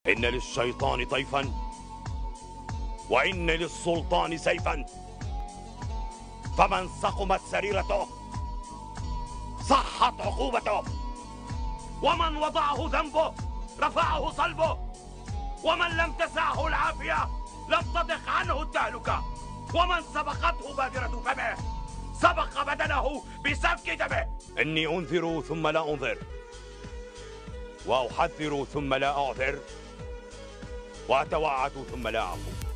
إن للشيطان طيفا وإن للسلطان سيفا، فمن سقمت سريرته صحت عقوبته، ومن وضعه ذنبه رفعه صلبه، ومن لم تسعه العافية لم تضق عنه التهلكة، ومن سبقته بادرة فمه سبق بدنه بسفك دمه. إني أنذر ثم لا أنذر، وأحذر ثم لا أعذر، وأتوعد ثم لا أعفو.